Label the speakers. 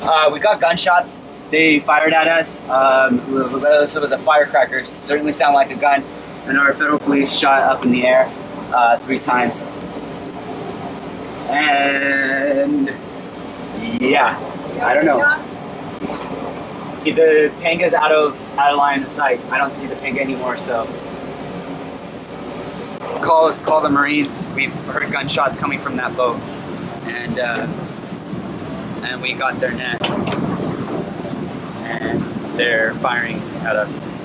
Speaker 1: We got gunshots. They fired at us. So it was a firecracker. Certainly sounded like a gun. And our federal police shot up in the air 3 times. And yeah, I don't know. The panga's out of line of sight. I don't see the panga anymore. So call the Marines. We've heard gunshots coming from that boat, and we got their net, and they're firing at us.